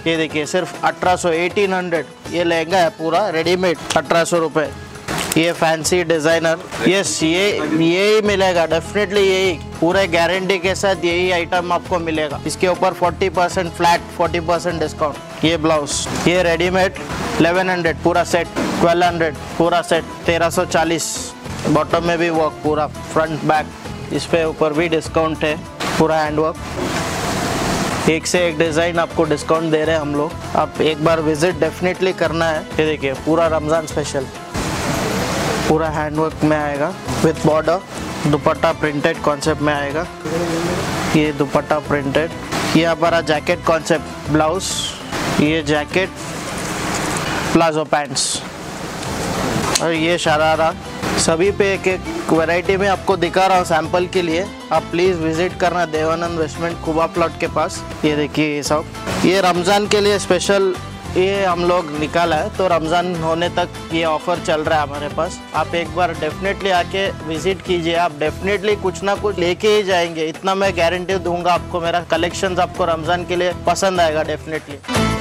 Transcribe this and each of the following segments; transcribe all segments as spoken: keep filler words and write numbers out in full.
ये देखिए सिर्फ अठारह सौ एटीन हंड्रेड ये लहंगा है पूरा रेडीमेड अठारह सौ रुपये। ये फैंसी डिज़ाइनर, यस ये यही मिलेगा डेफिनेटली, यही पूरे गारंटी के साथ यही आइटम आपको मिलेगा। इसके ऊपर चालीस परसेंट फ्लैट चालीस परसेंट डिस्काउंट। ये ब्लाउज ये रेडीमेड ग्यारह सौ पूरा सेट, बारह सौ पूरा सेट तेरह सौ चालीस। बॉटम में भी वर्क पूरा फ्रंट बैक, इस पे ऊपर भी डिस्काउंट है, पूरा हैंड वर्क। एक से एक डिज़ाइन आपको डिस्काउंट दे रहे हैं हम लोग, आप एक बार विजिट डेफिनेटली करना है। ये देखिए पूरा रमज़ान स्पेशल पूरा हैंडवर्क में आएगा with border, dupatta printed concept में आएगा। ये दुपट्टा प्रिंटेड, ये हमारा जैकेट कॉन्सेप्ट ब्लाउज, ये जैकेट प्लाजो पैंट्स और ये शरारा, सभी पे एक एक वैरायटी में आपको दिखा रहा हूँ सैंपल के लिए। आप प्लीज़ विजिट करना देवानंद वेस्टमेंट कुबा प्लॉट के पास। ये देखिए ये सब, ये रमज़ान के लिए स्पेशल ये हम लोग निकाला है, तो रमज़ान होने तक ये ऑफ़र चल रहा है हमारे पास। आप एक बार डेफिनेटली आके विजिट कीजिए, आप डेफिनेटली कुछ ना कुछ लेके ही जाएंगे, इतना मैं गारंटी दूंगा आपको। मेरा कलेक्शंस आपको रमज़ान के लिए पसंद आएगा डेफिनेटली।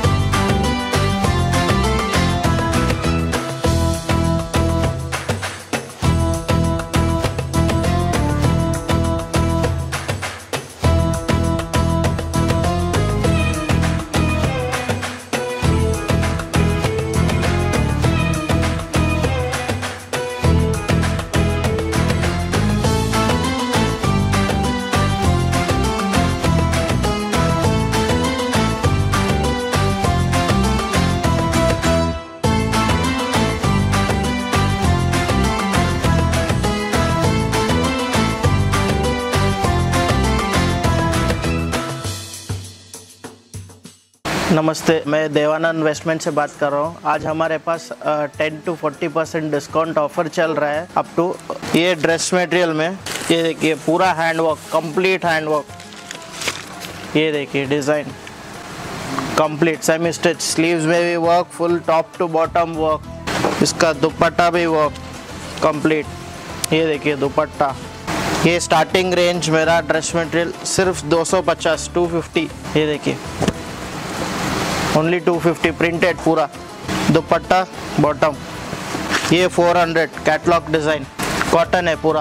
नमस्ते, मैं देवानंद इन्वेस्टमेंट से बात कर रहा हूँ। आज हमारे पास ten to forty percent discount offer चल रहा है अप टू। ये ड्रेस मटेरियल में ये देखिए पूरा हैंडवर्क, कंप्लीट हैंडवर्क। ये देखिए design complete semi stitch, sleeves में भी work, full top to bottom work. इसका दुपट्टा भी वर्क कंप्लीट। ये देखिए दुपट्टा। ये स्टार्टिंग रेंज मेरा ड्रेस मटेरियल सिर्फ दो सौ पचास, टू फिफ्टी। ये देखिए ओनली टू फिफ्टी प्रिंटेड पूरा दुपट्टा बॉटम। ये four hundred catalogue design, cotton है पूरा।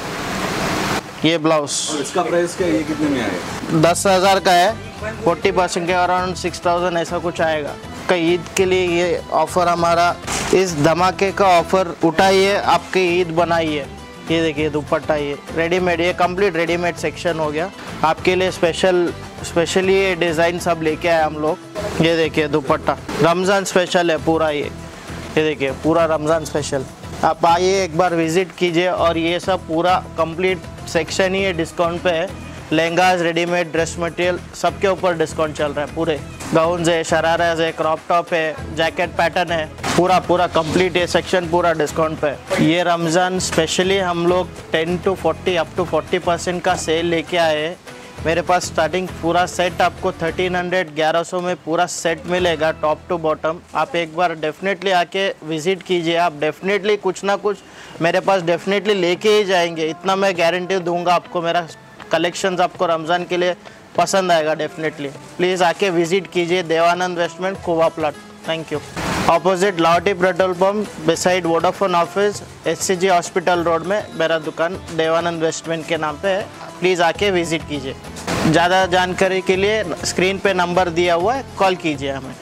ये ब्लाउज इसका प्राइस क्या है, ये कितने में आएगा? दस हज़ार का है, फोर्टी परसेंट के अराउंड सिक्स थाउजेंड ऐसा कुछ आएगा। का ईद के लिए ये ऑफ़र हमारा, इस धमाके का ऑफ़र उठाइए, आपकी ईद बनाइए। ये देखिए दुपट्टा, ये रेडीमेड, ये कंप्लीट रेडीमेड सेक्शन हो गया आपके लिए। स्पेशल स्पेशली ये डिज़ाइन सब लेके आए हम लोग। ये देखिए दुपट्टा रमज़ान स्पेशल है पूरा। ये ये देखिए पूरा रमज़ान स्पेशल। आप आइए एक बार विज़िट कीजिए, और ये सब पूरा कंप्लीट सेक्शन ही डिस्काउंट पे है। लहंगाज, रेडीमेड ड्रेस मटेरियल सबके ऊपर डिस्काउंट चल रहा है। पूरे गाउन्स है, शराराज है, क्रॉप टॉप है, जैकेट पैटर्न है, पूरा पूरा कंप्लीट ये सेक्शन पूरा डिस्काउंट पे है। ये रमज़ान स्पेशली हम लोग ten to forty up to forty percent का सेल लेके आए हैं। मेरे पास स्टार्टिंग पूरा सेट आपको थर्टीन हंड्रेड ग्यारह सौ में पूरा सेट मिलेगा टॉप टू बॉटम। आप एक बार डेफिनेटली आके विज़िट कीजिए, आप डेफिनेटली कुछ ना कुछ मेरे पास डेफिनेटली लेके ही जाएंगे, इतना मैं गारंटी दूंगा आपको। मेरा कलेक्शंस आपको रमज़ान के लिए पसंद आएगा डेफिनेटली। प्लीज़ आके विज़िट कीजिए देवानंद इन्वेस्टमेंट कुबा plot. Thank you. Opposite Lahoti petrol pump beside Vodafone office, H C G hospital road में मेरा दुकान देवानंद इन्वेस्टमेंट के नाम पे है। प्लीज़ आके विज़िट कीजिए। ज़्यादा जानकारी के लिए स्क्रीन पे नंबर दिया हुआ है, कॉल कीजिए हमें।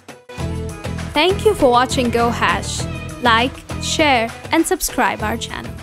Thank you for watching Go Hash. Like, share and subscribe our channel.